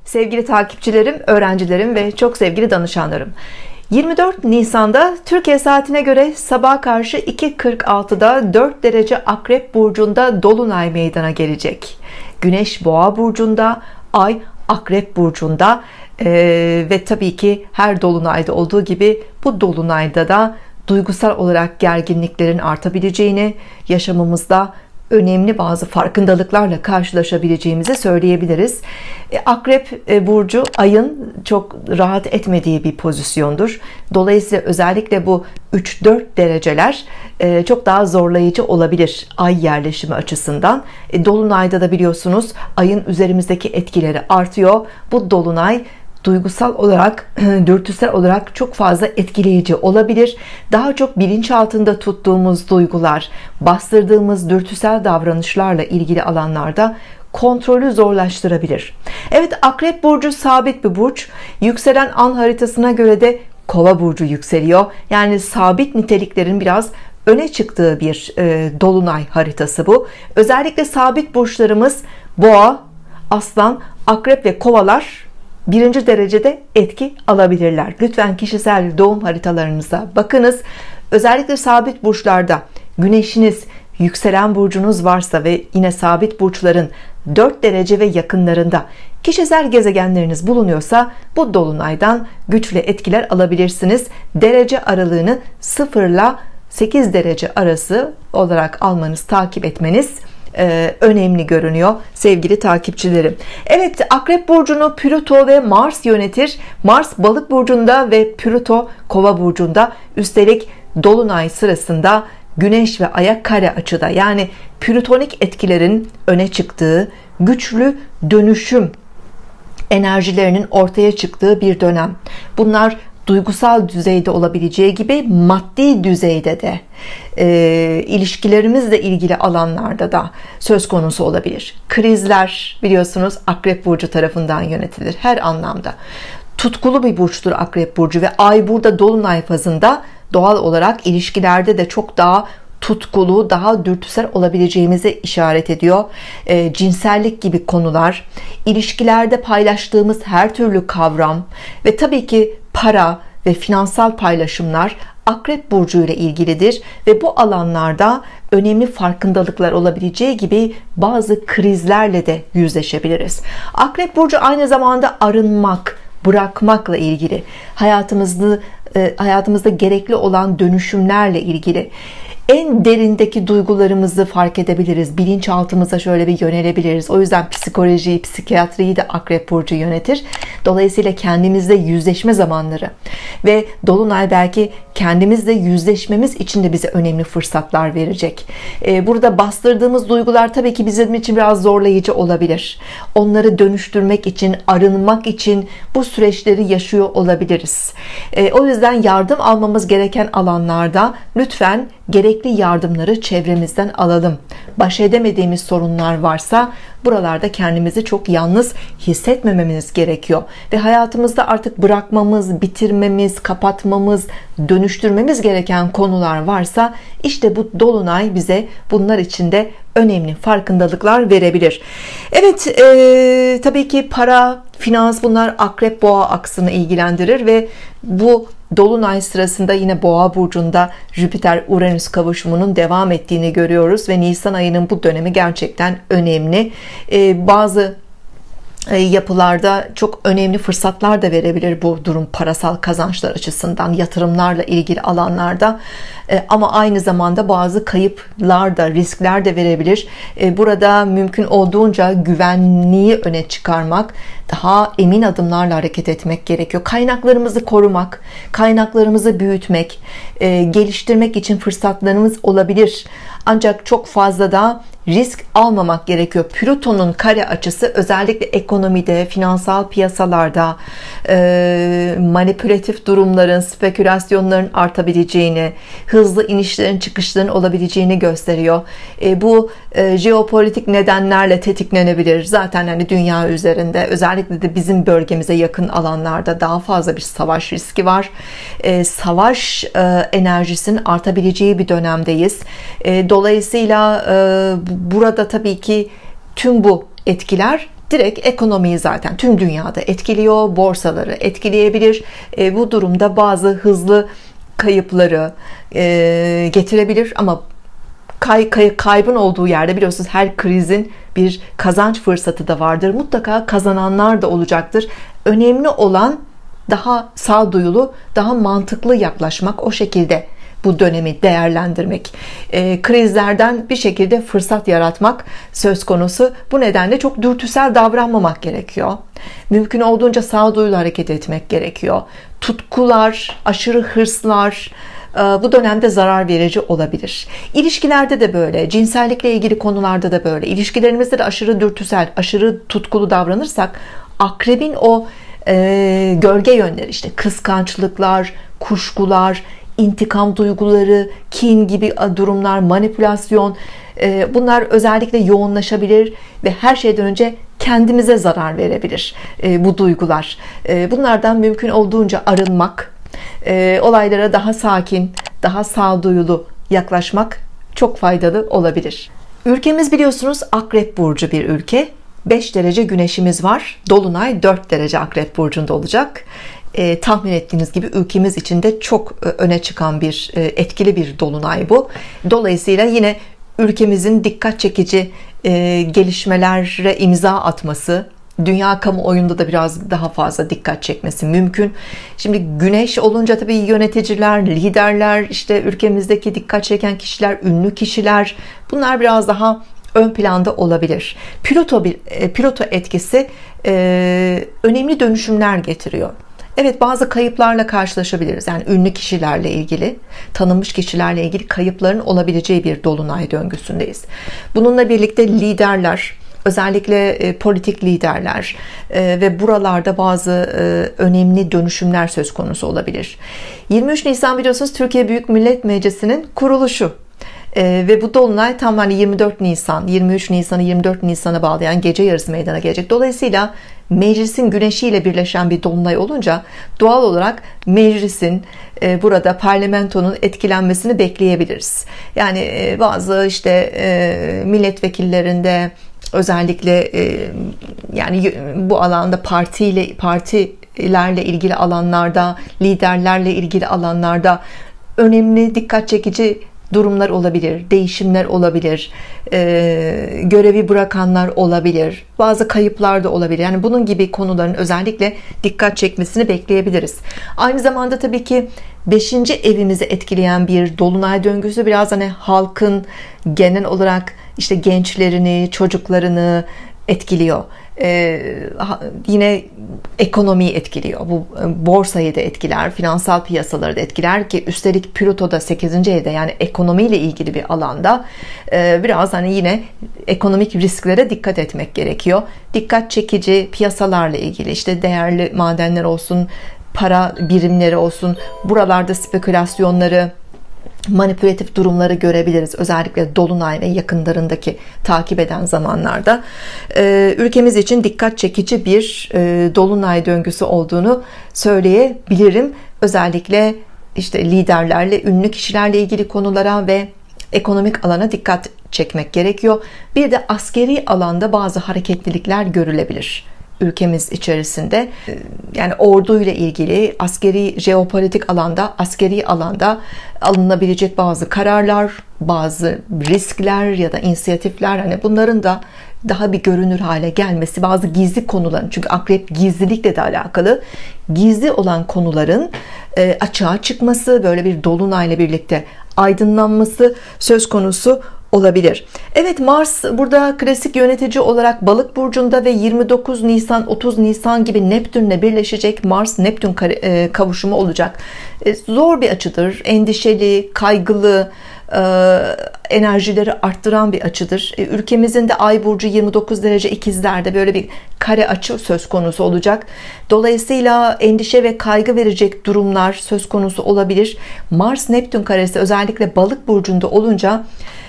Sevgili takipçilerim, öğrencilerim ve çok sevgili danışanlarım. 24 Nisan'da Türkiye saatine göre sabaha karşı 2.46'da 4 derece Akrep Burcu'nda Dolunay meydana gelecek. Güneş Boğa Burcu'nda, Ay Akrep Burcu'nda ve tabii ki her Dolunay'da olduğu gibi bu Dolunay'da da duygusal olarak gerginliklerin artabileceğini, yaşamımızda önemli bazı farkındalıklarla karşılaşabileceğimizi söyleyebiliriz. Akrep burcu ayın çok rahat etmediği bir pozisyondur. Dolayısıyla özellikle bu 3-4 dereceler çok daha zorlayıcı olabilir ay yerleşimi açısından. Dolunayda da biliyorsunuz ayın üzerimizdeki etkileri artıyor. Bu dolunay duygusal olarak, dürtüsel olarak çok fazla etkileyici olabilir. Daha çok bilinç altında tuttuğumuz duygular, bastırdığımız dürtüsel davranışlarla ilgili alanlarda kontrolü zorlaştırabilir. Evet, Akrep burcu sabit bir burç. Yükselen an haritasına göre de Kova burcu yükseliyor. Yani sabit niteliklerin biraz öne çıktığı bir dolunay haritası bu. Özellikle sabit burçlarımız Boğa, Aslan, Akrep ve Kovalar birinci derecede etki alabilirler. Lütfen kişisel doğum haritalarınıza bakınız. Özellikle sabit burçlarda güneşiniz, yükselen burcunuz varsa ve yine sabit burçların 4 derece ve yakınlarında kişisel gezegenleriniz bulunuyorsa bu dolunaydan güçlü etkiler alabilirsiniz. Derece aralığını 0 ile 8 derece arası olarak almanız, takip etmeniz önemli görünüyor sevgili takipçilerim. Evet, Akrep burcunu Plüto ve Mars yönetir. Mars Balık burcunda ve Plüto Kova burcunda. Üstelik dolunay sırasında Güneş ve Ay'a kare açıda, yani plütonik etkilerin öne çıktığı, güçlü dönüşüm enerjilerinin ortaya çıktığı bir dönem. Bunlar duygusal düzeyde olabileceği gibi maddi düzeyde de ilişkilerimizle ilgili alanlarda da söz konusu olabilir. Krizler biliyorsunuz Akrep burcu tarafından yönetilir her anlamda. Tutkulu bir burçtur Akrep burcu ve ay burada dolunay fazında doğal olarak ilişkilerde de çok daha tutkulu, daha dürtüsel olabileceğimize işaret ediyor. Cinsellik gibi konular, ilişkilerde paylaştığımız her türlü kavram ve tabii ki para ve finansal paylaşımlar Akrep burcu ile ilgilidir ve bu alanlarda önemli farkındalıklar olabileceği gibi bazı krizlerle de yüzleşebiliriz. Akrep burcu aynı zamanda arınmak, bırakmakla ilgili, hayatımızda gerekli olan dönüşümlerle ilgili. En derindeki duygularımızı fark edebiliriz. Bilinçaltımıza şöyle bir yönelebiliriz. O yüzden psikolojiyi, psikiyatriyi de Akrep burcu yönetir. Dolayısıyla kendimizle yüzleşme zamanları ve dolunay belki kendimizle yüzleşmemiz için de bize önemli fırsatlar verecek. Burada bastırdığımız duygular tabii ki bizim için biraz zorlayıcı olabilir. Onları dönüştürmek için, arınmak için bu süreçleri yaşıyor olabiliriz. O yüzden yardım almamız gereken alanlarda lütfen gerekli yardımları çevremizden alalım. Baş edemediğimiz sorunlar varsa buralarda kendimizi çok yalnız hissetmememiz gerekiyor ve hayatımızda artık bırakmamız, bitirmemiz, kapatmamız, dönüştürmemiz gereken konular varsa işte bu dolunay bize bunlar için de önemli farkındalıklar verebilir. Evet, tabii ki para, finans, bunlar Akrep Boğa aksını ilgilendirir ve bu dolunay sırasında yine Boğa burcunda Jüpiter Uranüs kavuşumunun devam ettiğini görüyoruz ve Nisan ayının bu dönemi gerçekten önemli. Bazı yapılarda çok önemli fırsatlar da verebilir bu durum, parasal kazançlar açısından, yatırımlarla ilgili alanlarda, ama aynı zamanda bazı kayıplar da, riskler de verebilir. Burada mümkün olduğunca güvenliği öne çıkarmak, daha emin adımlarla hareket etmek gerekiyor. Kaynaklarımızı korumak, kaynaklarımızı büyütmek, geliştirmek için fırsatlarımız olabilir. Ancak çok fazla da risk almamak gerekiyor. Plüton'un kare açısı özellikle ekonomide, finansal piyasalarda manipülatif durumların, spekülasyonların artabileceğini, hızlı inişlerin çıkışların olabileceğini gösteriyor. Bu jeopolitik nedenlerle tetiklenebilir. Zaten hani dünya üzerinde, özellikle de bizim bölgemize yakın alanlarda daha fazla bir savaş riski var. Savaş enerjisinin artabileceği bir dönemdeyiz. Dolayısıyla burada tabii ki tüm bu etkiler direkt ekonomiyi zaten tüm dünyada etkiliyor, borsaları etkileyebilir. Bu durumda bazı hızlı kayıpları getirebilir ama kaybın olduğu yerde biliyorsunuz her krizin bir kazanç fırsatı da vardır. Mutlaka kazananlar da olacaktır. Önemli olan daha sağduyulu, daha mantıklı yaklaşmak, o şekilde bu dönemi değerlendirmek, krizlerden bir şekilde fırsat yaratmak söz konusu. Bu nedenle çok dürtüsel davranmamak gerekiyor. Mümkün olduğunca sağduyulu hareket etmek gerekiyor. Tutkular, aşırı hırslar bu dönemde zarar verici olabilir. İlişkilerde de böyle, cinsellikle ilgili konularda da böyle. İlişkilerimizde de aşırı dürtüsel, aşırı tutkulu davranırsak akrebin o gölge yönleri, işte kıskançlıklar, kuşkular, intikam duyguları, kin gibi durumlar, manipülasyon, bunlar özellikle yoğunlaşabilir ve her şeyden önce kendimize zarar verebilir bu duygular. Bunlardan mümkün olduğunca arınmak, olaylara daha sakin, daha sağduyulu yaklaşmak çok faydalı olabilir. Ülkemiz biliyorsunuz Akrep Burcu bir ülke. 5 derece güneşimiz var. Dolunay 4 derece Akrep Burcu'nda olacak. Tahmin ettiğiniz gibi ülkemiz için de çok öne çıkan bir etkili bir dolunay bu. Dolayısıyla yine ülkemizin dikkat çekici gelişmelere imza atması, dünya kamuoyunda da biraz daha fazla dikkat çekmesi mümkün. Şimdi güneş olunca tabii yöneticiler, liderler, işte ülkemizdeki dikkat çeken kişiler, ünlü kişiler, bunlar biraz daha ön planda olabilir. Plüto etkisi önemli dönüşümler getiriyor. Evet, bazı kayıplarla karşılaşabiliriz. Yani ünlü kişilerle ilgili, tanınmış kişilerle ilgili kayıpların olabileceği bir dolunay döngüsündeyiz. Bununla birlikte liderler, özellikle politik liderler ve buralarda bazı önemli dönüşümler söz konusu olabilir. 23 Nisan biliyorsunuz Türkiye Büyük Millet Meclisi'nin kuruluşu. Ve bu dolunay tam hani 24 Nisan, 23 Nisan'ı 24 Nisan'a bağlayan gece yarısı meydana gelecek. Dolayısıyla meclisin güneşiyle birleşen bir dolunay olunca doğal olarak meclisin, burada parlamentonun etkilenmesini bekleyebiliriz. Yani bazı işte milletvekillerinde, özellikle yani bu alanda partilerle ilgili alanlarda, liderlerle ilgili alanlarda önemli dikkat çekici durumlar olabilir, değişimler olabilir, görevi bırakanlar olabilir, bazı kayıplar da olabilir. Yani bunun gibi konuların özellikle dikkat çekmesini bekleyebiliriz. Aynı zamanda tabii ki 5. evimizi etkileyen bir dolunay döngüsü biraz hani halkın genel olarak işte gençlerini, çocuklarını etkiliyor. Yine ekonomiyi etkiliyor. Bu borsayı da etkiler, finansal piyasaları da etkiler ki üstelik Plüto da 8. evde, yani ekonomiyle ilgili bir alanda biraz hani yine ekonomik risklere dikkat etmek gerekiyor. Dikkat çekici piyasalarla ilgili, işte değerli madenler olsun, para birimleri olsun, buralarda spekülasyonları, manipülatif durumları görebiliriz. Özellikle dolunay ve yakınlarındaki takip eden zamanlarda ülkemiz için dikkat çekici bir dolunay döngüsü olduğunu söyleyebilirim. Özellikle işte liderlerle, ünlü kişilerle ilgili konulara ve ekonomik alana dikkat çekmek gerekiyor. Bir de askeri alanda bazı hareketlilikler görülebilir ülkemiz içerisinde. Yani orduyla ilgili, askeri, jeopolitik alanda, askeri alanda alınabilecek bazı kararlar, bazı riskler ya da inisiyatifler, hani bunların da daha bir görünür hale gelmesi, bazı gizli konuların, çünkü akrep gizlilikle de alakalı, gizli olan konuların açığa çıkması, böyle bir dolunayla birlikte aydınlanması söz konusu olabilir. Evet, Mars burada klasik yönetici olarak Balık burcunda ve 29 Nisan 30 Nisan gibi Neptünle birleşecek Mars Neptün kavuşumu olacak. Zor bir açıdır, endişeli, kaygılı, enerjileri arttıran bir açıdır. Ülkemizin de Ay burcu 29 derece ikizlerde böyle bir kare açı söz konusu olacak. Dolayısıyla endişe ve kaygı verecek durumlar söz konusu olabilir. Mars Neptün karesi özellikle Balık burcunda olunca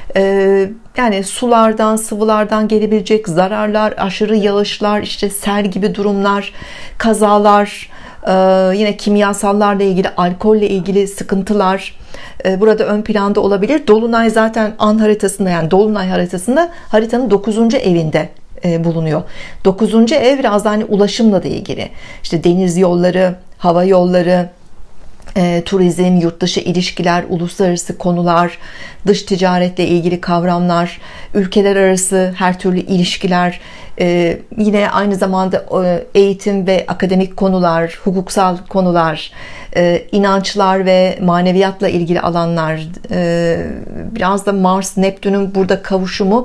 yani sulardan, sıvılardan gelebilecek zararlar, aşırı yağışlar, işte sel gibi durumlar, kazalar, yine kimyasallarla ilgili, alkolle ilgili sıkıntılar burada ön planda olabilir. Dolunay zaten an haritasında, yani dolunay haritasında haritanın 9. evinde bulunuyor. 9. ev biraz da hani ulaşımla da ilgili. İşte deniz yolları, hava yolları, turizm, yurt dışı ilişkiler, uluslararası konular, dış ticaretle ilgili kavramlar, ülkeler arası her türlü ilişkiler, yine aynı zamanda eğitim ve akademik konular, hukuksal konular, inançlar ve maneviyatla ilgili alanlar, biraz da Mars Neptün'ün burada kavuşumu,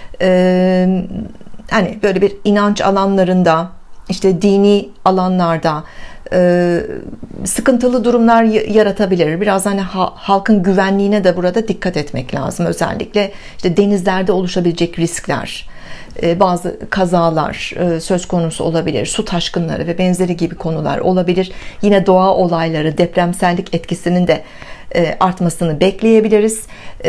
hani böyle bir inanç alanlarında, işte dini alanlarda sıkıntılı durumlar yaratabilir. Biraz hani halkın güvenliğine de burada dikkat etmek lazım. Özellikle işte denizlerde oluşabilecek riskler, bazı kazalar söz konusu olabilir. Su taşkınları ve benzeri gibi konular olabilir. Yine doğa olayları, depremsellik etkisinin de artmasını bekleyebiliriz.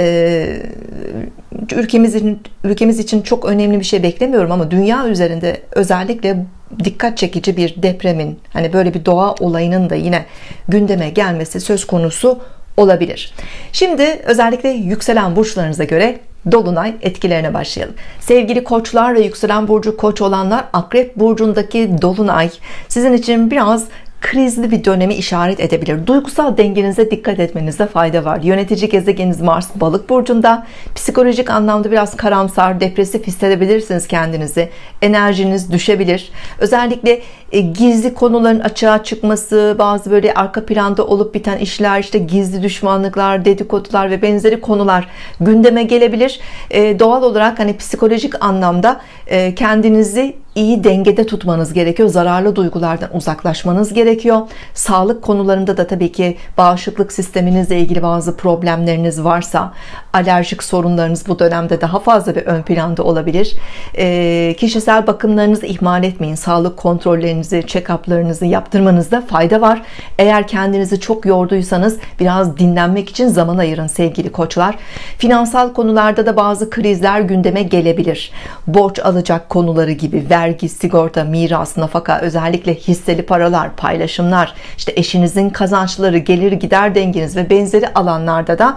Ülkemiz için çok önemli bir şey beklemiyorum ama dünya üzerinde özellikle dikkat çekici bir depremin, hani böyle bir doğa olayının da yine gündeme gelmesi söz konusu olabilir. Şimdi özellikle yükselen burçlarınıza göre dolunay etkilerine başlayalım. Sevgili koçlar ve yükselen burcu koç olanlar, akrep burcundaki dolunay sizin için biraz krizli bir dönemi işaret edebilir. Duygusal dengenize dikkat etmenizde fayda var. Yönetici gezegeniniz Mars balık burcunda. Psikolojik anlamda biraz karamsar, depresif hissedebilirsiniz kendinizi. Enerjiniz düşebilir. Özellikle gizli konuların açığa çıkması, bazı böyle arka planda olup biten işler, işte gizli düşmanlıklar, dedikodular ve benzeri konular gündeme gelebilir. Doğal olarak hani psikolojik anlamda kendinizi iyi dengede tutmanız gerekiyor. Zararlı duygulardan uzaklaşmanız gerekiyor. Sağlık konularında da tabii ki bağışıklık sisteminizle ilgili bazı problemleriniz varsa, alerjik sorunlarınız bu dönemde daha fazla bir ön planda olabilir. Kişisel bakımlarınızı ihmal etmeyin. Sağlık kontrollerinizi, check-up'larınızı yaptırmanızda fayda var. Eğer kendinizi çok yorduysanız biraz dinlenmek için zaman ayırın sevgili koçlar. Finansal konularda da bazı krizler gündeme gelebilir. Borç alacak konuları gibi, vergi, sigorta, miras, nafaka, özellikle hisseli paralar, paylaşımlar, işte eşinizin kazançları, gelir gider dengeniz ve benzeri alanlarda da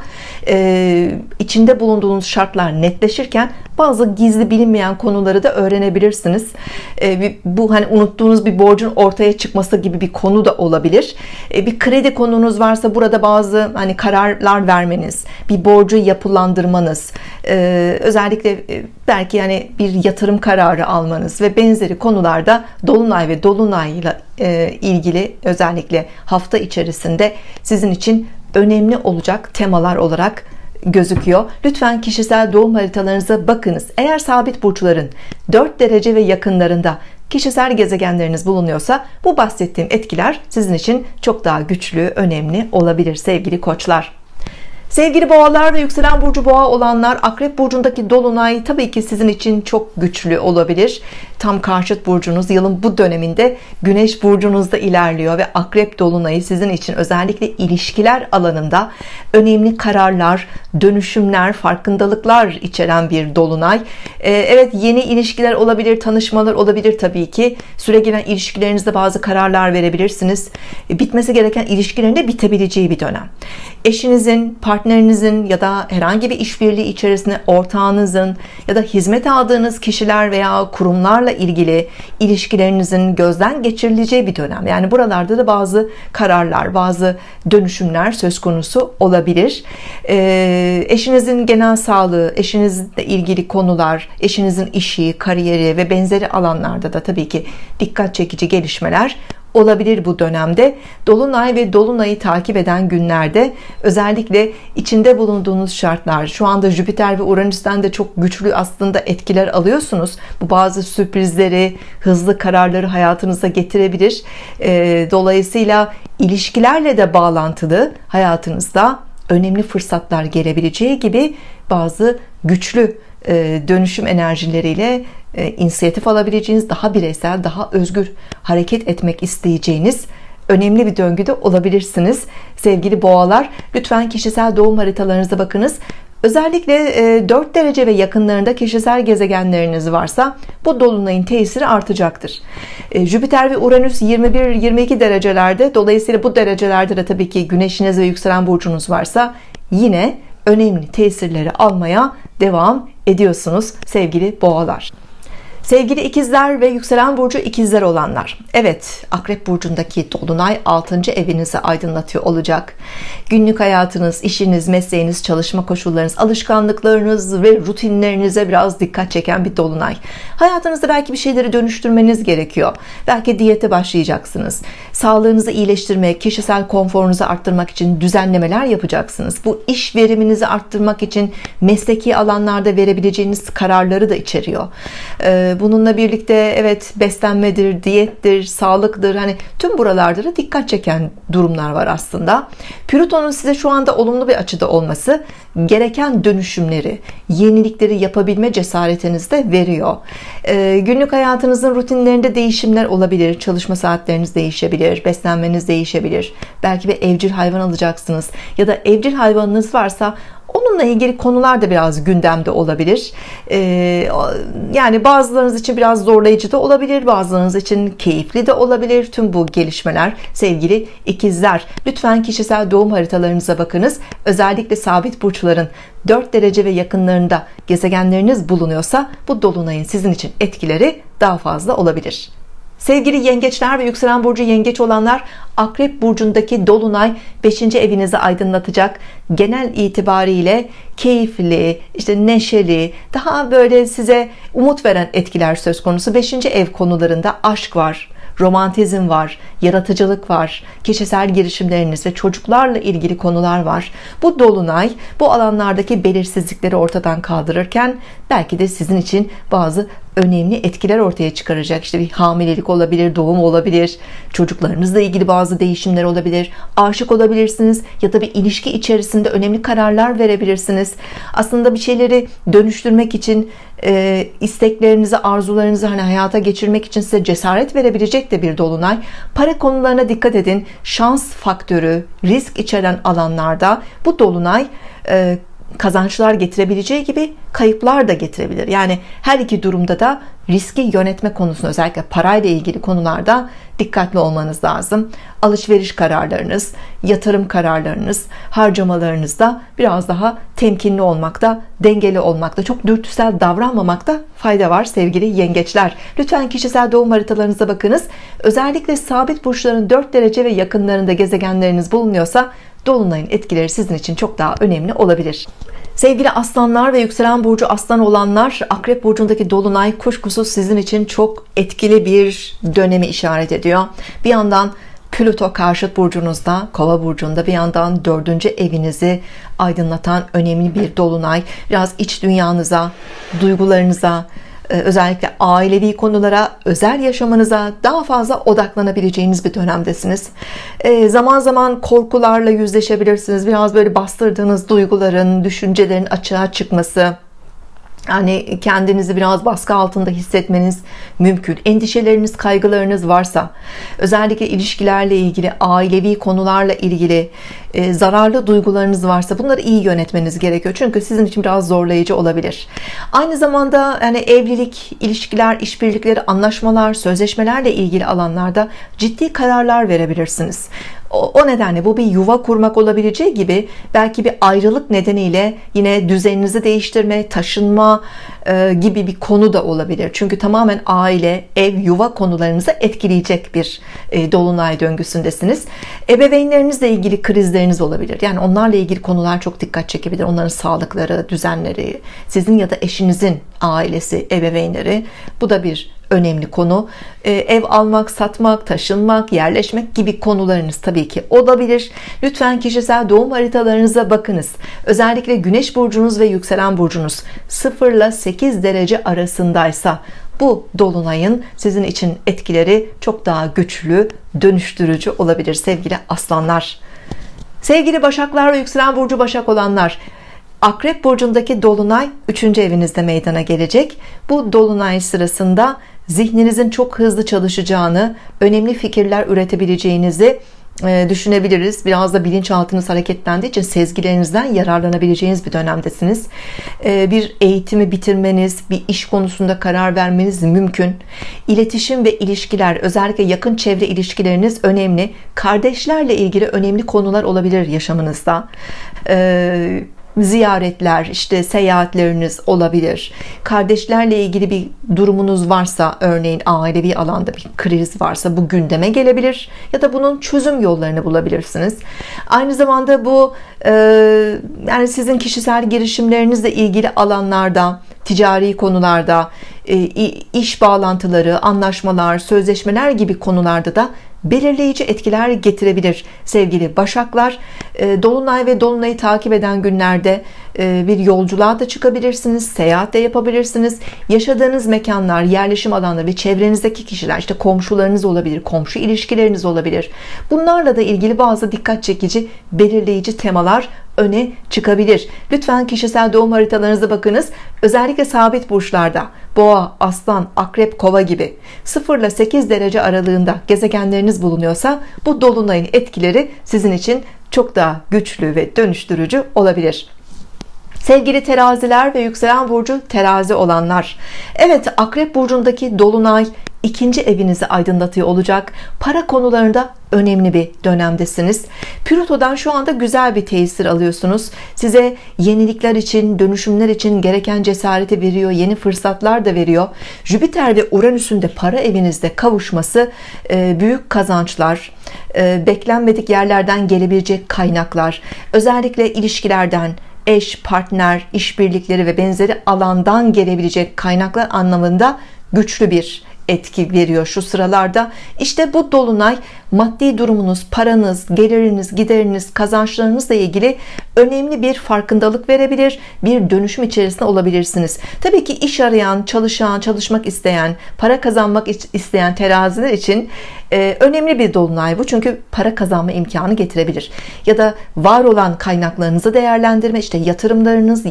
içinde bulunduğunuz şartlar netleşirken bazı gizli bilinmeyen konuları da öğrenebilirsiniz. Bu hani unuttuğunuz bir borcun ortaya çıkması gibi bir konu da olabilir. Bir kredi konunuz varsa burada bazı hani kararlar vermeniz, bir borcu yapılandırmanız, özellikle belki yani bir yatırım kararı almanız ve benzeri konularda dolunay ve dolunayla ilgili özellikle hafta içerisinde sizin için önemli olacak temalar olarak gözüküyor. Lütfen kişisel doğum haritalarınıza bakınız. Eğer sabit burçların 4 derece ve yakınlarında kişisel gezegenleriniz bulunuyorsa bu bahsettiğim etkiler sizin için çok daha güçlü, önemli olabilir sevgili koçlar. Sevgili boğalar ve yükselen burcu boğa olanlar, akrep burcundaki dolunay tabii ki sizin için çok güçlü olabilir. Tam karşıt burcunuz yılın bu döneminde güneş burcunuzda ilerliyor ve akrep dolunayı sizin için özellikle ilişkiler alanında önemli kararlar, dönüşümler, farkındalıklar içeren bir dolunay. Evet, yeni ilişkiler olabilir, tanışmalar olabilir tabii ki. Süregelen ilişkilerinizde bazı kararlar verebilirsiniz. Bitmesi gereken ilişkilerin de bitebileceği bir dönem. Eşinizin, partnerinizin ya da herhangi bir işbirliği içerisinde ortağınızın ya da hizmet aldığınız kişiler veya kurumlarla ilgili ilişkilerinizin gözden geçirileceği bir dönem. Yani buralarda da bazı kararlar, bazı dönüşümler söz konusu olabilir. Eşinizin genel sağlığı, eşinizle ilgili konular, eşinizin işi, kariyeri ve benzeri alanlarda da tabii ki dikkat çekici gelişmeler olabilir bu dönemde. Dolunay ve dolunayı takip eden günlerde özellikle içinde bulunduğunuz şartlar, şu anda Jüpiter ve Uranüs'ten de çok güçlü aslında etkiler alıyorsunuz. Bu bazı sürprizleri, hızlı kararları hayatınıza getirebilir. Dolayısıyla ilişkilerle de bağlantılı hayatınızda önemli fırsatlar gelebileceği gibi bazı güçlü dönüşüm enerjileriyle inisiyatif alabileceğiniz, daha bireysel, daha özgür hareket etmek isteyeceğiniz önemli bir döngüde olabilirsiniz sevgili boğalar. Lütfen kişisel doğum haritalarınıza bakınız. Özellikle 4 derece ve yakınlarında kişisel gezegenleriniz varsa bu dolunayın tesiri artacaktır. Jüpiter ve Uranüs 21-22 derecelerde, dolayısıyla bu derecelerde de tabii ki güneşiniz ve yükselen burcunuz varsa yine önemli tesirleri almaya devam ediyorsunuz sevgili boğalar. Sevgili ikizler ve yükselen burcu ikizler olanlar, evet, Akrep burcundaki dolunay 6. evinizi aydınlatıyor olacak. Günlük hayatınız, işiniz, mesleğiniz, çalışma koşullarınız, alışkanlıklarınız ve rutinlerinize biraz dikkat çeken bir dolunay. Hayatınızda belki bir şeyleri dönüştürmeniz gerekiyor. Belki diyete başlayacaksınız. Sağlığınızı iyileştirmek, kişisel konforunuzu arttırmak için düzenlemeler yapacaksınız. Bu iş veriminizi arttırmak için mesleki alanlarda verebileceğiniz kararları da içeriyor. Bununla birlikte evet, beslenmedir, diyettir, sağlıktır, hani tüm buralarda da dikkat çeken durumlar var aslında. Plüton'un size şu anda olumlu bir açıda olması gereken dönüşümleri, yenilikleri yapabilme cesaretinizi de veriyor. Günlük hayatınızın rutinlerinde değişimler olabilir. Çalışma saatleriniz değişebilir, beslenmeniz değişebilir. Belki bir evcil hayvan alacaksınız ya da evcil hayvanınız varsa onunla ilgili konular da biraz gündemde olabilir. Yani bazılarınız için biraz zorlayıcı da olabilir, bazılarınız için keyifli de olabilir. Tüm bu gelişmeler sevgili ikizler. Lütfen kişisel doğum haritalarınıza bakınız. Özellikle sabit burçların 4 derece ve yakınlarında gezegenleriniz bulunuyorsa bu dolunayın sizin için etkileri daha fazla olabilir. Sevgili yengeçler ve yükselen burcu yengeç olanlar, Akrep burcundaki dolunay 5. evinizi aydınlatacak. Genel itibariyle keyifli, işte neşeli, daha böyle size umut veren etkiler söz konusu. 5. ev konularında aşk var, romantizm var, yaratıcılık var, kişisel girişimleriniz ve çocuklarla ilgili konular var. Bu dolunay bu alanlardaki belirsizlikleri ortadan kaldırırken belki de sizin için bazı önemli etkiler ortaya çıkaracak. İşte bir hamilelik olabilir, doğum olabilir, çocuklarınızla ilgili bazı değişimler olabilir, aşık olabilirsiniz ya da bir ilişki içerisinde önemli kararlar verebilirsiniz. Aslında bir şeyleri dönüştürmek için, isteklerinizi, arzularınızı hani hayata geçirmek için size cesaret verebilecek de bir dolunay. Para konularına dikkat edin. Şans faktörü, risk içeren alanlarda bu dolunay kazançlar getirebileceği gibi kayıplar da getirebilir. Yani her iki durumda da riski yönetme konusunda, özellikle parayla ilgili konularda dikkatli olmanız lazım. Alışveriş kararlarınız, yatırım kararlarınız, harcamalarınızda biraz daha temkinli olmakta, dengeli olmakta, çok dürtüsel davranmamakta fayda var sevgili yengeçler. Lütfen kişisel doğum haritalarınıza bakınız. Özellikle sabit burçların 4 derece ve yakınlarında gezegenleriniz bulunuyorsa dolunayın etkileri sizin için çok daha önemli olabilir. Sevgili aslanlar ve yükselen burcu aslan olanlar, Akrep burcundaki dolunay kuşkusuz sizin için çok etkili bir dönemi işaret ediyor. Bir yandan Plüto karşıt burcunuzda, Kova burcunda, bir yandan 4. evinizi aydınlatan önemli bir dolunay. Biraz iç dünyanıza, duygularınıza, özellikle ailevi konulara, özel yaşamınıza daha fazla odaklanabileceğiniz bir dönemdesiniz. Zaman zaman korkularla yüzleşebilirsiniz. Biraz böyle bastırdığınız duyguların, düşüncelerin açığa çıkması, yani kendinizi biraz baskı altında hissetmeniz mümkün. Endişeleriniz, kaygılarınız varsa, özellikle ilişkilerle ilgili, ailevi konularla ilgili zararlı duygularınız varsa bunları iyi yönetmeniz gerekiyor. Çünkü sizin için biraz zorlayıcı olabilir. Aynı zamanda yani evlilik, ilişkiler, işbirlikleri, anlaşmalar, sözleşmelerle ilgili alanlarda ciddi kararlar verebilirsiniz. O nedenle bu bir yuva kurmak olabileceği gibi belki bir ayrılık nedeniyle yine düzeninizi değiştirme, taşınma gibi bir konu da olabilir. Çünkü tamamen aile, ev, yuva konularınızı etkileyecek bir dolunay döngüsündesiniz. Ebeveynlerinizle ilgili krizleriniz olabilir. Yani onlarla ilgili konular çok dikkat çekebilir. Onların sağlıkları, düzenleri, sizin ya da eşinizin ailesi, ebeveynleri. Bu da bir önemli konu. Ev almak, satmak, taşınmak, yerleşmek gibi konularınız tabii ki olabilir. Lütfen kişisel doğum haritalarınıza bakınız. Özellikle Güneş burcunuz ve yükselen burcunuz 0 ile 8 derece arasındaysa bu dolunayın sizin için etkileri çok daha güçlü, dönüştürücü olabilir sevgili aslanlar. Sevgili başaklar ve yükselen burcu başak olanlar, Akrep burcundaki dolunay 3. evinizde meydana gelecek. Bu dolunay sırasında zihninizin çok hızlı çalışacağını, önemli fikirler üretebileceğinizi düşünebiliriz. Biraz da bilinçaltınız hareketlendiği için sezgilerinizden yararlanabileceğiniz bir dönemdesiniz. Bir eğitimi bitirmeniz, bir iş konusunda karar vermeniz mümkün. İletişim ve ilişkiler, özellikle yakın çevre ilişkileriniz önemli. Kardeşlerle ilgili önemli konular olabilir yaşamınızda. ziyaretler, işte seyahatleriniz olabilir. Kardeşlerle ilgili bir durumunuz varsa, örneğin ailevi alanda bir kriz varsa bu gündeme gelebilir ya da bunun çözüm yollarını bulabilirsiniz. Aynı zamanda bu yani sizin kişisel girişimlerinizle ilgili alanlarda, ticari konularda, iş bağlantıları, anlaşmalar, sözleşmeler gibi konularda da belirleyici etkiler getirebilir sevgili Başaklar. Dolunay ve Dolunay'ı takip eden günlerde bir yolculuğa da çıkabilirsiniz, seyahat de yapabilirsiniz. Yaşadığınız mekanlar, yerleşim alanları ve çevrenizdeki kişiler, işte komşularınız olabilir, komşu ilişkileriniz olabilir. Bunlarla da ilgili bazı dikkat çekici, belirleyici temalar öne çıkabilir. Lütfen kişisel doğum haritalarınıza bakınız. Özellikle sabit burçlarda Boğa, Aslan, Akrep, Kova gibi 0 ile 8 derece aralığında gezegenleriniz bulunuyorsa bu dolunayın etkileri sizin için çok daha güçlü ve dönüştürücü olabilir. Sevgili teraziler ve yükselen burcu terazi olanlar, evet, Akrep burcundaki dolunay ikinci evinizi aydınlatıyor olacak. Para konularında önemli bir dönemdesiniz. Plüto'dan şu anda güzel bir tesir alıyorsunuz. Size yenilikler için, dönüşümler için gereken cesareti veriyor, yeni fırsatlar da veriyor. Jüpiter ve Uranüs'ün de para evinizde kavuşması büyük kazançlar, beklenmedik yerlerden gelebilecek kaynaklar, özellikle ilişkilerden, eş, partner, işbirlikleri ve benzeri alandan gelebilecek kaynaklar anlamında güçlü bir etki veriyor şu sıralarda. İşte bu dolunay maddi durumunuz, paranız, geliriniz, gideriniz, kazançlarınızla ilgili önemli bir farkındalık verebilir. Bir dönüşüm içerisinde olabilirsiniz. Tabii ki iş arayan, çalışan, çalışmak isteyen, para kazanmak isteyen teraziler için önemli bir dolunay bu. Çünkü para kazanma imkanı getirebilir. Ya da var olan kaynaklarınızı değerlendirme, işte yatırımlarınız,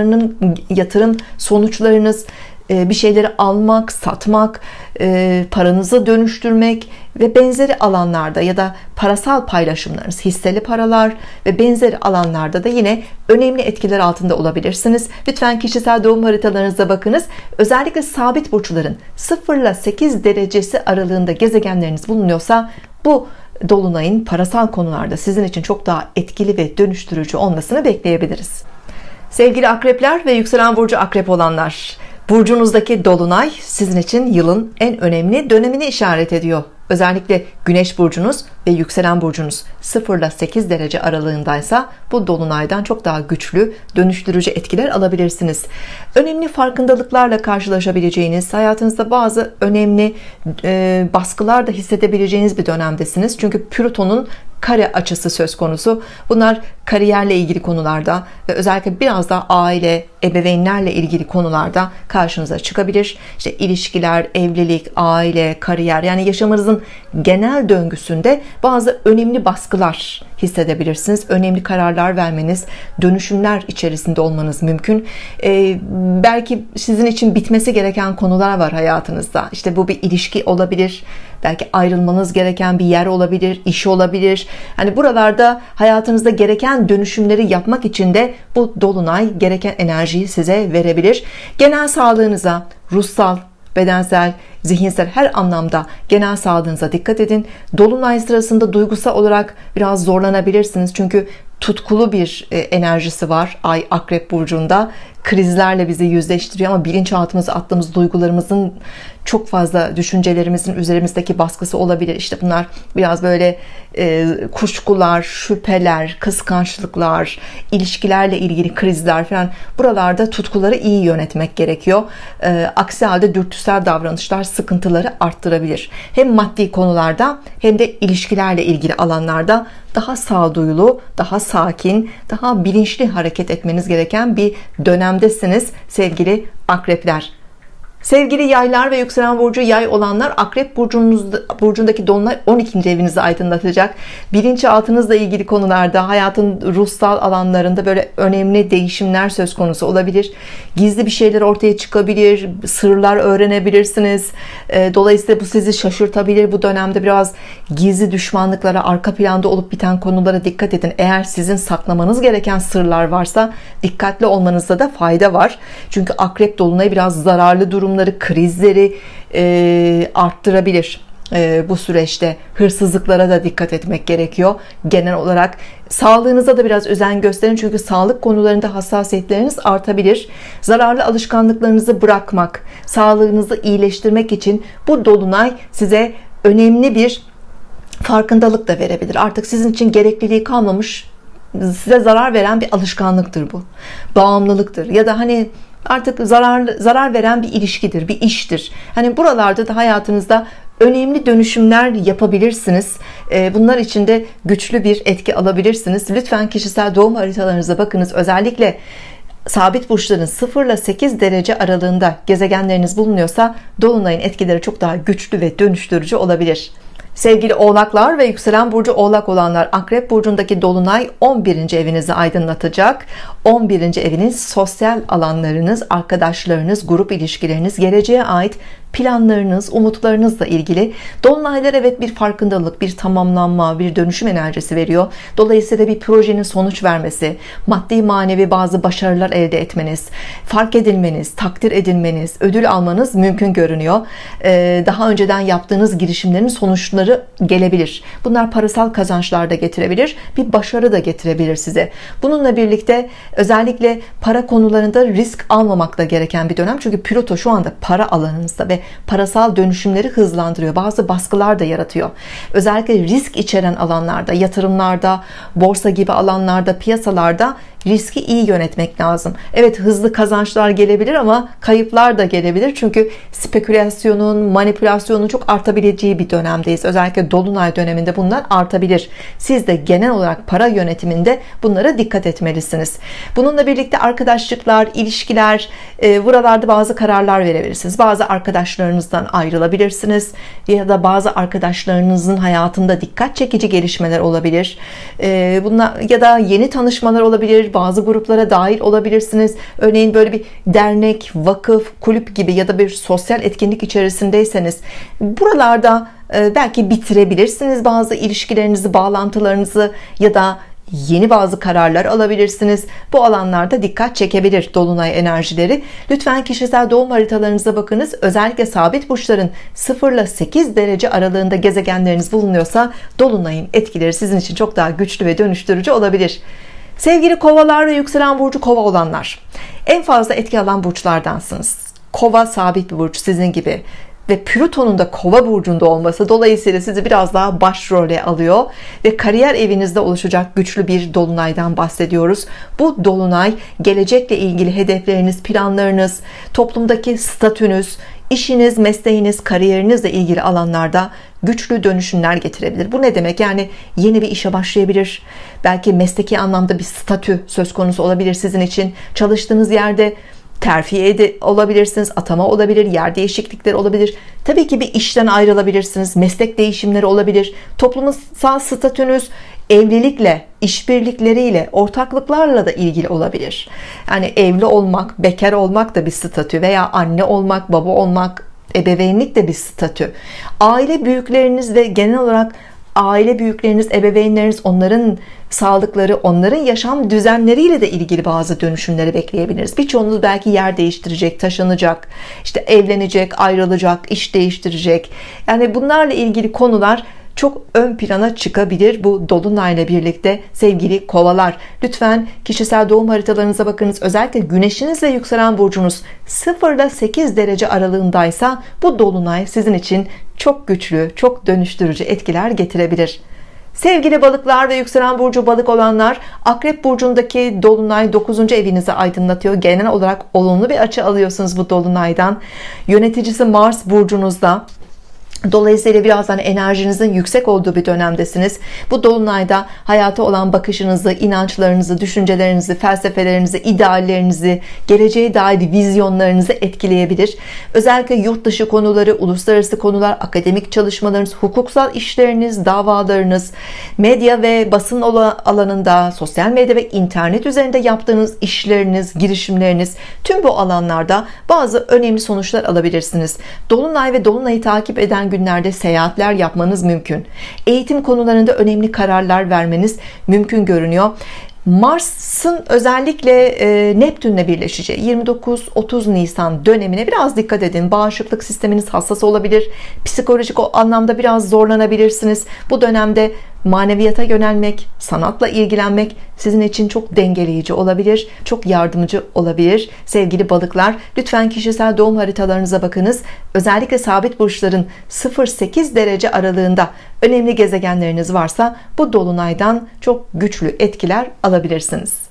yatırım sonuçlarınız, bir şeyleri almak, satmak, paranızı dönüştürmek ve benzeri alanlarda ya da parasal paylaşımlarınız, hisseli paralar ve benzeri alanlarda da yine önemli etkiler altında olabilirsiniz. Lütfen kişisel doğum haritalarınıza bakınız. Özellikle sabit burçların 0 ile 8 derecesi aralığında gezegenleriniz bulunuyorsa bu dolunayın parasal konularda sizin için çok daha etkili ve dönüştürücü olmasını bekleyebiliriz. Sevgili akrepler ve yükselen burcu akrep olanlar, burcunuzdaki dolunay sizin için yılın en önemli dönemini işaret ediyor. Özellikle Güneş burcunuz ve yükselen burcunuz 0 ile 8 derece aralığındaysa bu dolunaydan çok daha güçlü, dönüştürücü etkiler alabilirsiniz. Önemli farkındalıklarla karşılaşabileceğiniz, hayatınızda bazı önemli baskılar da hissedebileceğiniz bir dönemdesiniz. Çünkü Plüton'un kare açısı söz konusu. Bunlar kariyerle ilgili konularda ve özellikle biraz da aile, ebeveynlerle ilgili konularda karşınıza çıkabilir. İşte ilişkiler, evlilik, aile, kariyer, yani yaşamınızın genel döngüsünde bazı önemli baskılar hissedebilirsiniz. Önemli kararlar vermeniz, dönüşümler içerisinde olmanız mümkün. Belki sizin için bitmesi gereken konular var hayatınızda. İşte bu bir ilişki olabilir. Belki ayrılmanız gereken bir yer olabilir, iş olabilir. Hani buralarda hayatınızda gereken dönüşümleri yapmak için de bu dolunay gereken enerjiyi size verebilir. Genel sağlığınıza, ruhsal, bedensel, zihinsel her anlamda genel sağlığınıza dikkat edin. Dolunay sırasında duygusal olarak biraz zorlanabilirsiniz. Çünkü tutkulu bir enerjisi var Ay Akrep burcunda. Krizlerle bizi yüzleştiriyor ama bilinçaltımıza attığımız duygularımızın çok fazla, düşüncelerimizin üzerimizdeki baskısı olabilir. İşte bunlar biraz böyle kuşkular, şüpheler, kıskançlıklar, ilişkilerle ilgili krizler falan. Buralarda tutkuları iyi yönetmek gerekiyor. Aksi halde dürtüsel davranışlar sıkıntıları arttırabilir. Hem maddi konularda hem de ilişkilerle ilgili alanlarda daha sağduyulu, daha sakin, daha bilinçli hareket etmeniz gereken bir dönemdesiniz sevgili akrepler. Sevgili yaylar ve yükselen burcu yay olanlar, akrep burcundaki dolunay 12. evinizi aydınlatacak. Bilinçaltınızla ilgili konularda, hayatın ruhsal alanlarında böyle önemli değişimler söz konusu olabilir. Gizli bir şeyler ortaya çıkabilir, sırlar öğrenebilirsiniz. Dolayısıyla bu sizi şaşırtabilir. Bu dönemde biraz gizli düşmanlıklara, arka planda olup biten konulara dikkat edin. Eğer sizin saklamanız gereken sırlar varsa dikkatli olmanızda da fayda var. Çünkü akrep dolunayı biraz zararlı durumları, krizleri arttırabilir. bu süreçte hırsızlıklara da dikkat etmek gerekiyor. Genel olarak sağlığınıza da biraz özen gösterin. Çünkü sağlık konularında hassasiyetleriniz artabilir. Zararlı alışkanlıklarınızı bırakmak, sağlığınızı iyileştirmek için bu dolunay size önemli bir farkındalık da verebilir. Artık sizin için gerekliliği kalmamış, size zarar veren bir alışkanlıktır bu. Bağımlılıktır. Ya da hani artık zarar veren bir ilişkidir, bir iştir. Hani buralarda da hayatınızda önemli dönüşümler yapabilirsiniz. Bunlar için de güçlü bir etki alabilirsiniz. Lütfen kişisel doğum haritalarınıza bakınız. Özellikle sabit burçların 0 ile 8 derece aralığında gezegenleriniz bulunuyorsa dolunayın etkileri çok daha güçlü ve dönüştürücü olabilir. Sevgili oğlaklar ve yükselen burcu oğlak olanlar, akrep burcundaki dolunay 11. evinizi aydınlatacak. 11. eviniz sosyal alanlarınız, arkadaşlarınız, grup ilişkileriniz, geleceğe ait planlarınız, umutlarınızla ilgili. Dolunaylar evet bir farkındalık, bir tamamlanma, bir dönüşüm enerjisi veriyor. Dolayısıyla bir projenin sonuç vermesi, maddi manevi bazı başarılar elde etmeniz, fark edilmeniz, takdir edilmeniz, ödül almanız mümkün görünüyor. Daha önceden yaptığınız girişimlerin sonuçları gelebilir. Bunlar parasal kazançlar da getirebilir, bir başarı da getirebilir size. Bununla birlikte özellikle para konularında risk almamak da gereken bir dönem. Çünkü Plüto şu anda para alanınızda ve parasal dönüşümleri hızlandırıyor. Bazı baskılar da yaratıyor. Özellikle risk içeren alanlarda, yatırımlarda, borsa gibi alanlarda, piyasalarda riski iyi yönetmek lazım. Evet, hızlı kazançlar gelebilir ama kayıplar da gelebilir. Çünkü spekülasyonun, manipülasyonun çok artabileceği bir dönemdeyiz. Özellikle dolunay döneminde bunlar artabilir. Siz de genel olarak para yönetiminde bunlara dikkat etmelisiniz. Bununla birlikte arkadaşlıklar, ilişkiler, buralarda bazı kararlar verebilirsiniz. Bazı arkadaşlarınızdan ayrılabilirsiniz ya da bazı arkadaşlarınızın hayatında dikkat çekici gelişmeler olabilir. Bunlar ya da yeni tanışmalar olabilir. Bazı gruplara dahil olabilirsiniz. Örneğin böyle bir dernek, vakıf, kulüp gibi ya da bir sosyal etkinlik içerisindeyseniz buralarda belki bitirebilirsiniz bazı ilişkilerinizi, bağlantılarınızı ya da yeni bazı kararlar alabilirsiniz. Bu alanlarda dikkat çekebilir dolunay enerjileri. Lütfen kişisel doğum haritalarınıza bakınız. Özellikle sabit burçların 0 ile 8 derece aralığında gezegenleriniz bulunuyorsa dolunayın etkileri sizin için çok daha güçlü ve dönüştürücü olabilir. Sevgili kovalar ve yükselen burcu kova olanlar, en fazla etki alan burçlardansınız. Kova sabit bir burç sizin gibi ve Plüton'un da kova burcunda olması dolayısıyla sizi biraz daha başrole alıyor ve kariyer evinizde oluşacak güçlü bir dolunaydan bahsediyoruz. Bu dolunay gelecekle ilgili hedefleriniz, planlarınız, toplumdaki statünüz, işiniz, mesleğiniz, kariyerinizle ilgili alanlarda güçlü dönüşümler getirebilir. Bu ne demek? Yani yeni bir işe başlayabilir. Belki mesleki anlamda bir statü söz konusu olabilir sizin için. Çalıştığınız yerde terfi olabilirsiniz, atama olabilir, yer değişiklikleri olabilir. Tabii ki bir işten ayrılabilirsiniz, meslek değişimleri olabilir. Toplumsal statünüz evlilikle, işbirlikleriyle, ortaklıklarla da ilgili olabilir. Yani evli olmak, bekar olmak da bir statü veya anne olmak, baba olmak, ebeveynlik de bir statü. Aile büyükleriniz ve genel olarak aile büyükleriniz, ebeveynleriniz, onların sağlıkları, onların yaşam düzenleriyle de ilgili bazı dönüşümleri bekleyebiliriz. Birçoğunuz belki yer değiştirecek, taşınacak, işte evlenecek, ayrılacak, iş değiştirecek. Yani bunlarla ilgili konular çok ön plana çıkabilir bu dolunayla birlikte sevgili kovalar. Lütfen kişisel doğum haritalarınıza bakınız. Özellikle güneşiniz ve yükselen burcunuz 0 ile 8 derece aralığındaysa bu dolunay sizin için çok güçlü, çok dönüştürücü etkiler getirebilir. Sevgili balıklar ve yükselen burcu balık olanlar, akrep burcundaki dolunay 9. evinizi aydınlatıyor. Genel olarak olumlu bir açı alıyorsunuz bu dolunaydan. Yöneticisi Mars burcunuzda. Dolayısıyla birazdan enerjinizin yüksek olduğu bir dönemdesiniz. Bu dolunayda hayata olan bakışınızı, inançlarınızı, düşüncelerinizi, felsefelerinizi, ideallerinizi, geleceğe dair vizyonlarınızı etkileyebilir. Özellikle yurt dışı konuları, uluslararası konular, akademik çalışmalarınız, hukuksal işleriniz, davalarınız, medya ve basın alanında, sosyal medya ve internet üzerinde yaptığınız işleriniz, girişimleriniz, tüm bu alanlarda bazı önemli sonuçlar alabilirsiniz. Dolunay ve dolunayı takip eden günlerde seyahatler yapmanız mümkün. Eğitim konularında önemli kararlar vermeniz mümkün görünüyor. Mars'ın özellikle Neptün'le birleşeceği 29-30 Nisan dönemine biraz dikkat edin. Bağışıklık sisteminiz hassas olabilir. Psikolojik o anlamda biraz zorlanabilirsiniz. Bu dönemde maneviyata yönelmek, sanatla ilgilenmek sizin için çok dengeleyici olabilir, çok yardımcı olabilir. Sevgili balıklar, lütfen kişisel doğum haritalarınıza bakınız. Özellikle sabit burçların 0-8 derece aralığında önemli gezegenleriniz varsa bu dolunaydan çok güçlü etkiler alabilirsiniz.